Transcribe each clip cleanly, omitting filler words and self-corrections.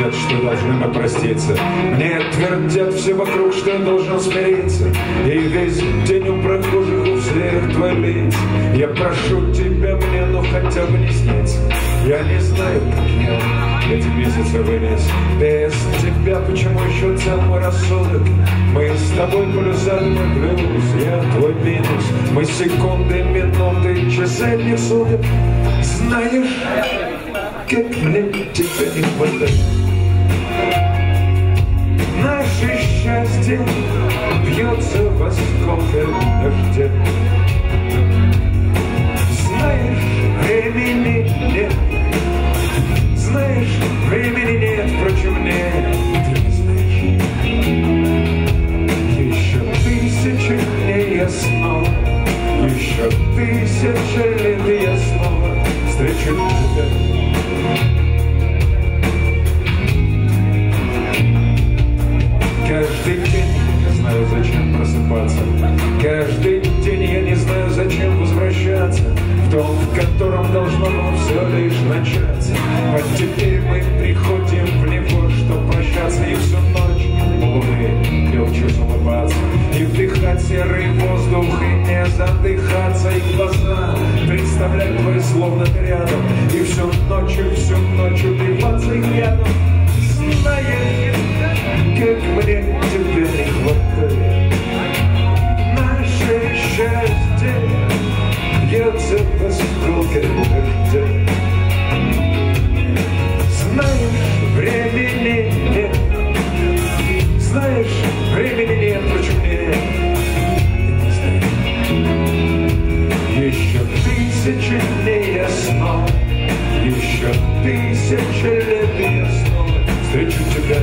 твердят, что должны мы проститься. Мне твердят все вокруг, что я должен смириться. И весь день у прохожих у всех твой лиц. Я прошу тебя, мне ну хотя бы не снится. Я не знаю, как я эти месяцы вынес. Без тебя почему еще цел мой рассудок? Мы с тобой полюса, мой плюс, я твой минус. Мы секунды, минуты, часы одних суток. Знаешь, как мне тебя не хватает. Наше счастье бьется в осколках дождя. Знаешь, времени нет. Знаешь, времени нет, впрочем, нет. Ты не знаешь. Еще тысячи дней я снова, еще тысячи лет я снова встречу тебя. Каждый день я знаю, зачем просыпаться. Каждый день я не знаю, зачем возвращаться в дом, в котором должно было все лишь начаться. А теперь мы приходим в него, чтоб прощаться. И всю ночь у луны я учусь улыбаться и вдыхать серый воздух, и не задыхаться. И глаза представлять твои словно ты рядом. И всю ночь убиваться их рядом. Знаешь, как мне тебя не хватает. Наше счастье бьется в осколках дождя. Знаешь, времени нет. Знаешь, времени нет, впрочем, нет. Ты не знаешь. Еще тысячи дней я снова, еще тысячи лет я снова встречу тебя.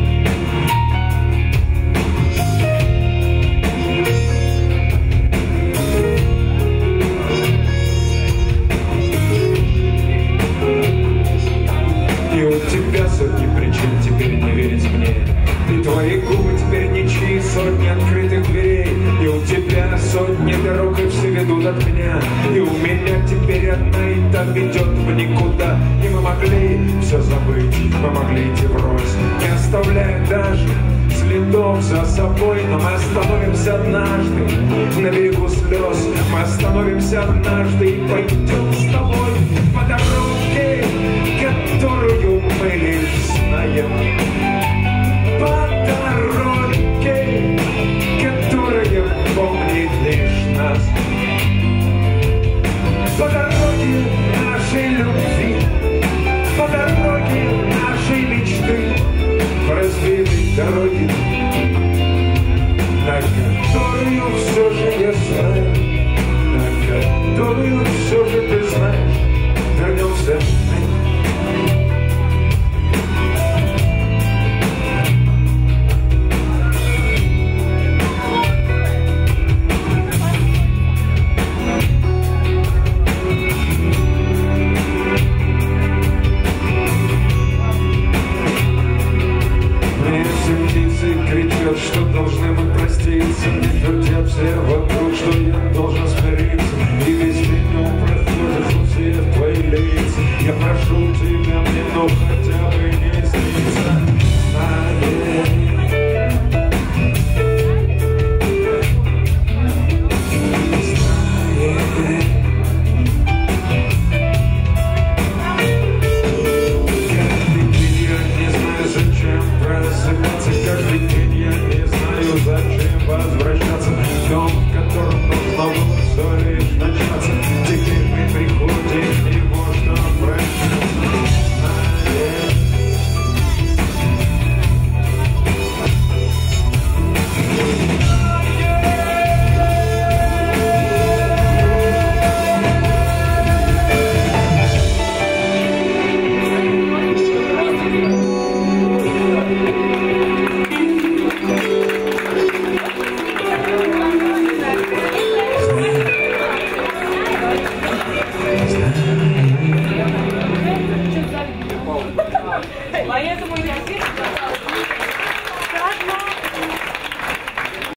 И у тебя сотни причин теперь не верить мне. И твои губы теперь ничьи, сотни открытых дверей. И у тебя сотни дорог, и все ведут от меня. И у меня теперь одна, и та ведет в никуда. И мы могли все забыть, мы могли идти врозь, не оставляя даже следов за собой. Но мы остановимся однажды на берегу слез. Мы остановимся однажды и пойдем с тобой по дороге, которую мы лишь знаем. По дороге, которая помнит лишь нас. По дороге нашей любви, по дороге нашей мечты, по разбитой дороге, на которую все же я знаю, на которую все же ты знаешь, вернемся. Что должны мы проститься. Мне твердят все вокруг, что я должен смириться. И весь день у прохожих у всех твои лица. Я прошу тебя, мне ну хотя бы не снится. Каждый день я не знаю, зачем просыпаться. Каждый день я не знаю, зачем возвращаться в дом, в котором должно было все лишь начаться. Теперь мы приходим в него, чтобы прощаться. Поэтому я